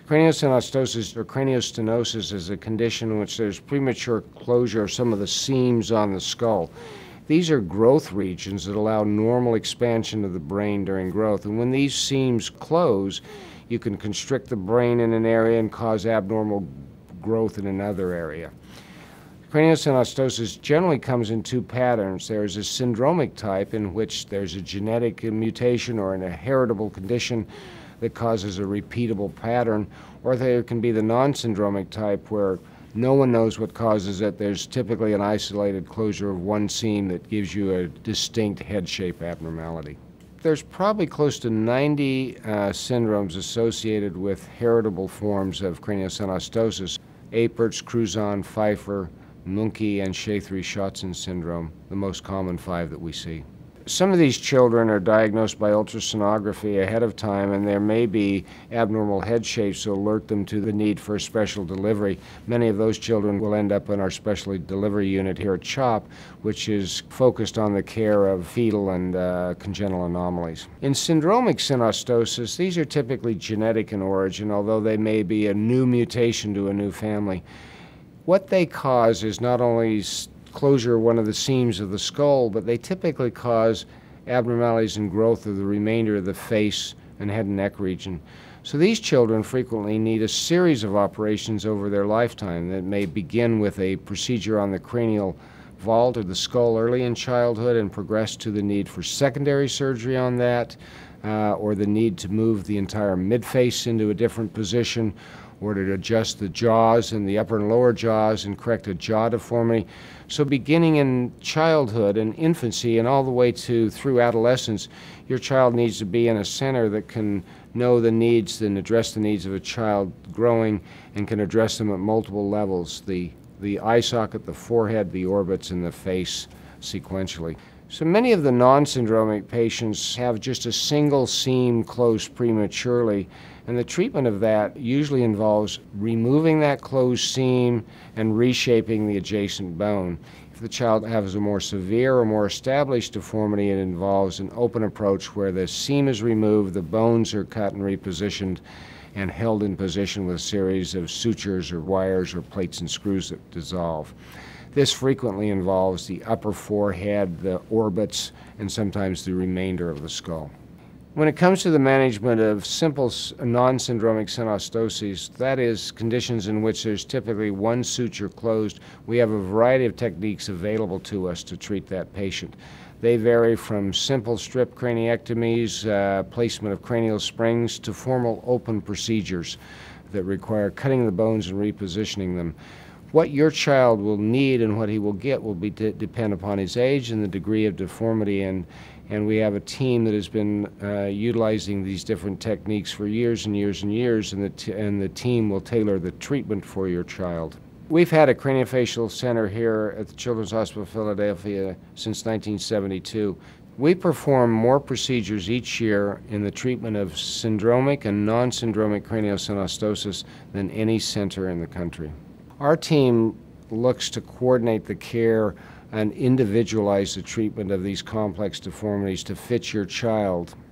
Craniosynostosis or craniostenosis is a condition in which there's premature closure of some of the seams on the skull. These are growth regions that allow normal expansion of the brain during growth. And when these seams close, you can constrict the brain in an area and cause abnormal growth in another area. Craniosynostosis generally comes in two patterns. There is a syndromic type in which there's a genetic mutation or an heritable condition that causes a repeatable pattern, or there can be the non-syndromic type where no one knows what causes it. There's typically an isolated closure of one seam that gives you a distinct head shape abnormality. There's probably close to 90 syndromes associated with heritable forms of craniosynostosis. Apert's, Crouzon, Pfeiffer, Muenke and Saethre-Chotzen syndrome, the most common 5 that we see. Some of these children are diagnosed by ultrasonography ahead of time, and there may be abnormal head shapes to alert them to the need for a special delivery. Many of those children will end up in our specialty delivery unit here at CHOP, which is focused on the care of fetal and congenital anomalies. In syndromic synostosis, these are typically genetic in origin, although they may be a new mutation to a new family. What they cause is not only closure of one of the seams of the skull, but they typically cause abnormalities in growth of the remainder of the face and head and neck region. So these children frequently need a series of operations over their lifetime that may begin with a procedure on the cranial vault of the skull early in childhood and progress to the need for secondary surgery on that, or the need to move the entire midface into a different position, or to adjust the jaws and the upper and lower jaws and correct a jaw deformity. So beginning in childhood and infancy and all the way through adolescence, your child needs to be in a center that can know the needs and address the needs of a child growing and can address them at multiple levels, the eye socket, the forehead, the orbits, and the face sequentially. So many of the non-syndromic patients have just a single seam closed prematurely, and the treatment of that usually involves removing that closed seam and reshaping the adjacent bone. If the child has a more severe or more established deformity, it involves an open approach where the seam is removed, the bones are cut and repositioned and held in position with a series of sutures or wires or plates and screws that dissolve. This frequently involves the upper forehead, the orbits, and sometimes the remainder of the skull. When it comes to the management of simple non-syndromic synostoses, that is conditions in which there's typically one suture closed, we have a variety of techniques available to us to treat that patient. They vary from simple strip craniectomies, placement of cranial springs, to formal open procedures that require cutting the bones and repositioning them. What your child will need and what he will get will depend upon his age and the degree of deformity, and we have a team that has been utilizing these different techniques for years and years and years, and the team will tailor the treatment for your child. We've had a craniofacial center here at the Children's Hospital of Philadelphia since 1972. We perform more procedures each year in the treatment of syndromic and non-syndromic craniosynostosis than any center in the country. Our team looks to coordinate the care and individualize the treatment of these complex deformities to fit your child.